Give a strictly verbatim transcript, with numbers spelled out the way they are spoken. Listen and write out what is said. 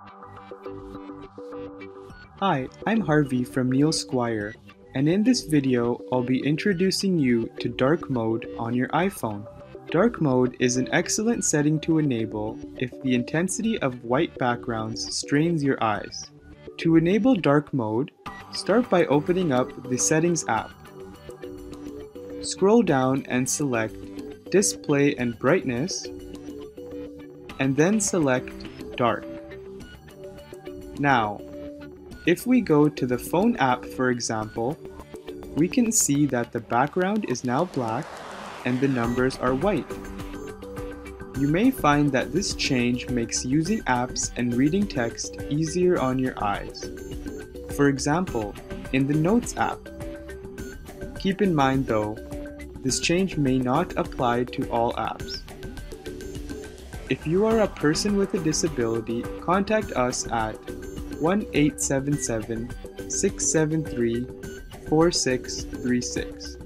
Hi, I'm Harvey from Squire, and in this video I'll be introducing you to dark mode on your iPhone. Dark mode is an excellent setting to enable if the intensity of white backgrounds strains your eyes. To enable dark mode, start by opening up the Settings app. Scroll down and select Display and Brightness, and then select Dark. Now, if we go to the phone app, for example, we can see that the background is now black and the numbers are white. You may find that this change makes using apps and reading text easier on your eyes. For example, in the Notes app. Keep in mind though, this change may not apply to all apps. If you are a person with a disability, contact us at one eight seven seven, six seven three, four six three six.